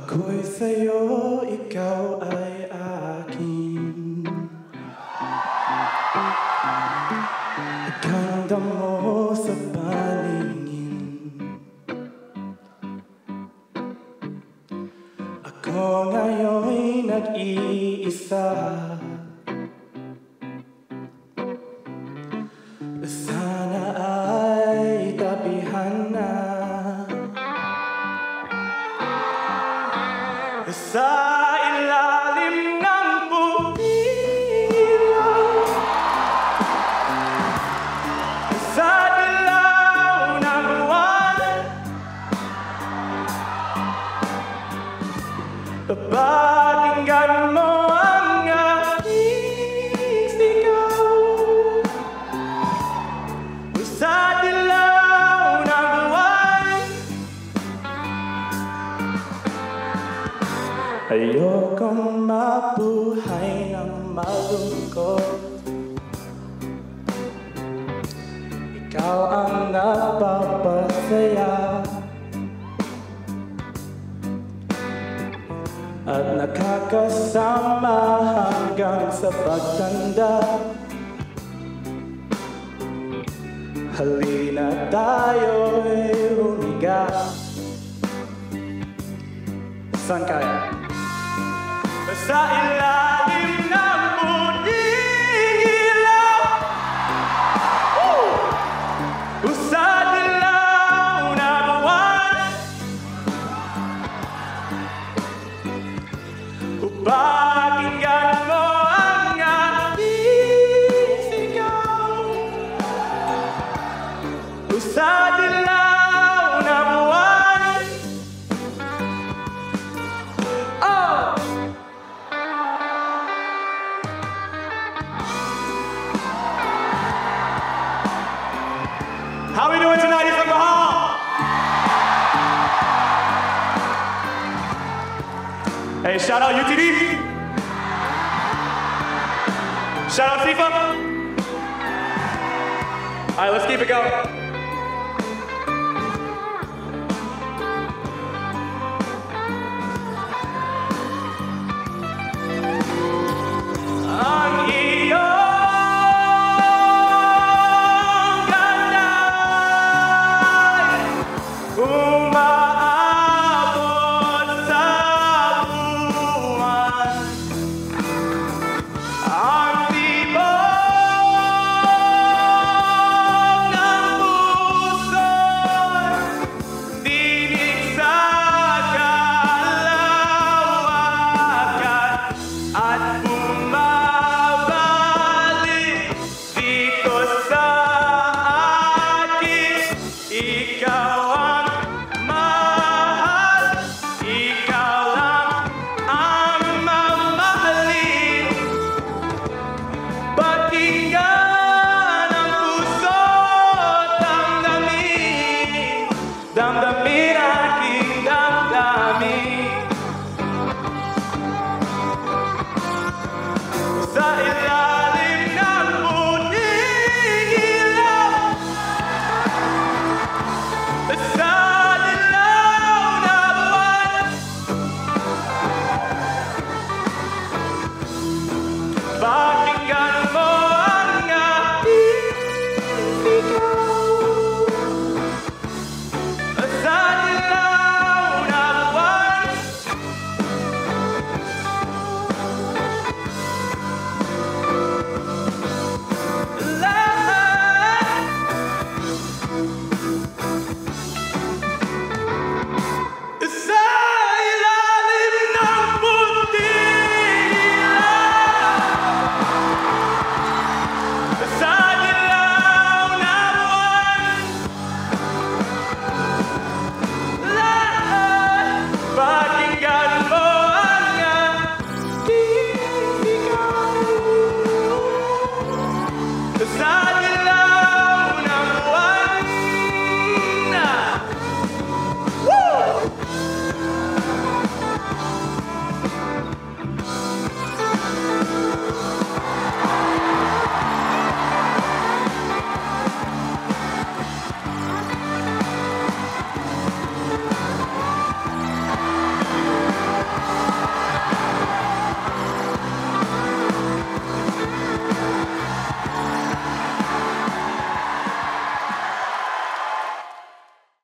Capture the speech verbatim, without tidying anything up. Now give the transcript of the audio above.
Ako'y sa'yo, ikaw ay akin. Ganda mo sa paningin. Ako ngayon'y nag-iisa. Sana ay tabihan na sa ilalim ng puwilaw, sa dilaw ng buwan. Pakinggan mo ang aking sigaw, sa dilaw ng buwan. Ayokong mabuhay ng malungkot. Ikaw ang nagpapasaya at nakakasama hanggang sa pagtanda. Halina tayo'y humiga. Saan kaya? Sa ilalim ng puting ilaw, uh! sa dilaw na buwan. Pakinggan mo ang aking sigaw, sa dilaw na buwan. Oh! How we doing tonight, Isang Mahal? Hey, shout out U T D. Shout out Sifa. All right, let's keep it going.